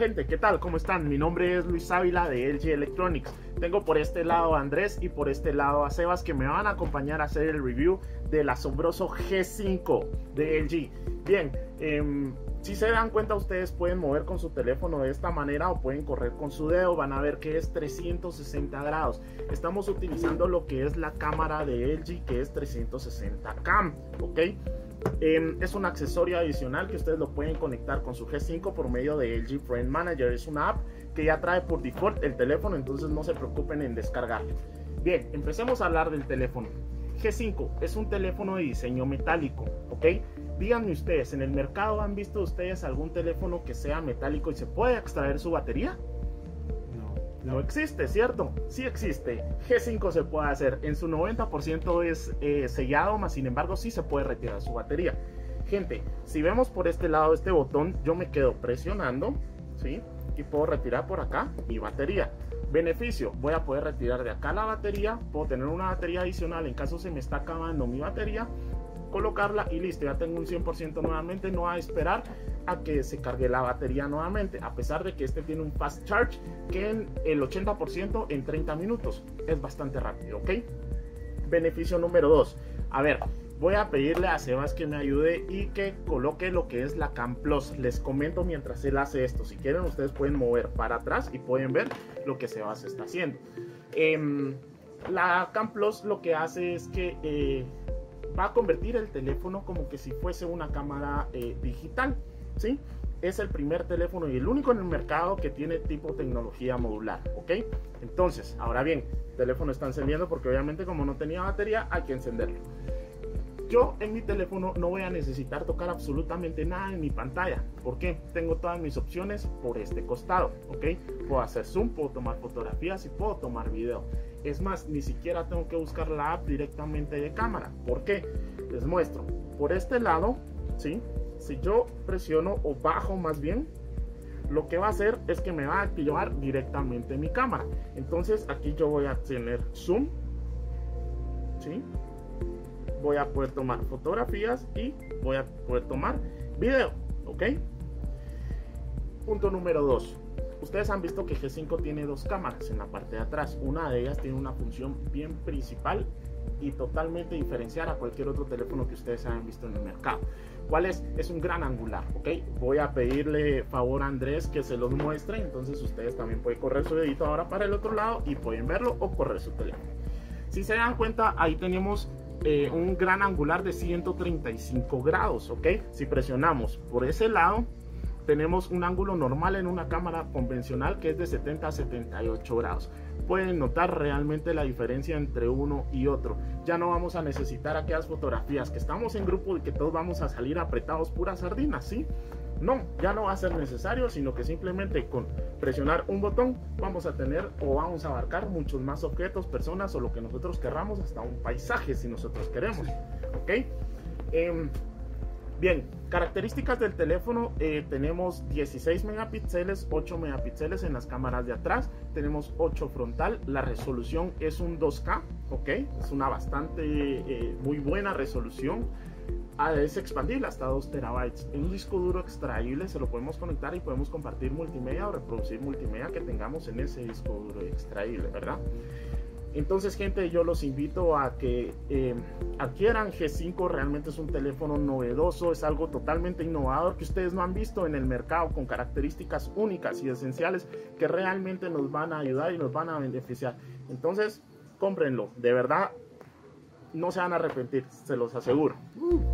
gente, ¿qué tal? ¿Cómo están? Mi nombre es Luis Ávila de LG Electronics. Tengo por este lado a Andrés y por este lado a Sebas, que me van a acompañar a hacer el review del asombroso G5 de LG. Bien, si se dan cuenta, ustedes pueden mover con su teléfono de esta manera o pueden correr con su dedo. Van a ver que es 360 grados. Estamos utilizando lo que es la cámara de LG, que es 360 cam, ¿ok? Es un accesorio adicional que ustedes lo pueden conectar con su G5 por medio de LG Friend Manager. Es una app que ya trae por default el teléfono, entonces no se preocupen en descargarlo. Bien, empecemos a hablar del teléfono. G5 es un teléfono de diseño metálico, ¿ok? Díganme ustedes, ¿en el mercado han visto ustedes algún teléfono que sea metálico y se puede extraer su batería? No existe, ¿cierto? Sí existe. G5 se puede hacer. En su 90% es sellado, más sin embargo sí se puede retirar su batería. Gente, si vemos por este lado este botón, yo me quedo presionando, ¿sí? Y puedo retirar por acá mi batería. Beneficio, voy a poder retirar de acá la batería, puedo tener una batería adicional en caso se me está acabando mi batería, colocarla y listo, ya tengo un 100% nuevamente. No va a esperar a que se cargue la batería nuevamente, a pesar de que este tiene un fast charge que en el 80% en 30 minutos es bastante rápido, ¿ok? Beneficio número 2, a ver, voy a pedirle a Sebas que me ayude y que coloque lo que es la Cam Plus. Les comento mientras él hace esto. Si quieren, ustedes pueden mover para atrás y pueden ver lo que Sebas está haciendo. La Cam Plus lo que hace es que va a convertir el teléfono como que si fuese una cámara digital, ¿sí? Es el primer teléfono y el único en el mercado que tiene tipo tecnología modular, ¿ok? Entonces, ahora bien, el teléfono está encendiendo porque obviamente como no tenía batería hay que encenderlo. Yo en mi teléfono no voy a necesitar tocar absolutamente nada en mi pantalla. ¿Por qué? Tengo todas mis opciones por este costado, ¿ok? Puedo hacer zoom, puedo tomar fotografías y puedo tomar video. Es más, ni siquiera tengo que buscar la app directamente de cámara. ¿Por qué? Les muestro. Por este lado, ¿sí? Si yo presiono o bajo más bien, lo que va a hacer es que me va a activar directamente mi cámara. Entonces aquí yo voy a tener zoom, ¿sí? Voy a poder tomar fotografías y voy a poder tomar video, ¿ok? Punto número 2. Ustedes han visto que G5 tiene dos cámaras en la parte de atrás. Una de ellas tiene una función bien principal y totalmente diferenciar a cualquier otro teléfono que ustedes hayan visto en el mercado. ¿Cuál es? Es un gran angular, ¿ok? Voy a pedirle favor a Andrés que se los muestre. Entonces ustedes también pueden correr su dedito ahora para el otro lado y pueden verlo o correr su teléfono. Si se dan cuenta, ahí tenemos un gran angular de 135 grados, ¿ok? Si presionamos por ese lado, tenemos un ángulo normal en una cámara convencional que es de 70 a 78 grados. Pueden notar realmente la diferencia entre uno y otro. Ya no vamos a necesitar aquellas fotografías que estamos en grupo y que todos vamos a salir apretados puras sardinas, ¿sí? No, ya no va a ser necesario, sino que simplemente con presionar un botón vamos a tener o vamos a abarcar muchos más objetos, personas o lo que nosotros querramos, hasta un paisaje si nosotros queremos, ¿ok? Bien, características del teléfono, tenemos 16 megapíxeles, 8 megapíxeles en las cámaras de atrás, tenemos 8 frontal, la resolución es un 2K, ¿ok? Es una bastante muy buena resolución. Es expandible hasta 2 terabytes. En un disco duro extraíble se lo podemos conectar y podemos compartir multimedia o reproducir multimedia que tengamos en ese disco duro extraíble, ¿verdad? Entonces, gente, yo los invito a que adquieran G5. Realmente es un teléfono novedoso, es algo totalmente innovador que ustedes no han visto en el mercado, con características únicas y esenciales que realmente nos van a ayudar y nos van a beneficiar. Entonces, cómprenlo, de verdad, no se van a arrepentir, se los aseguro.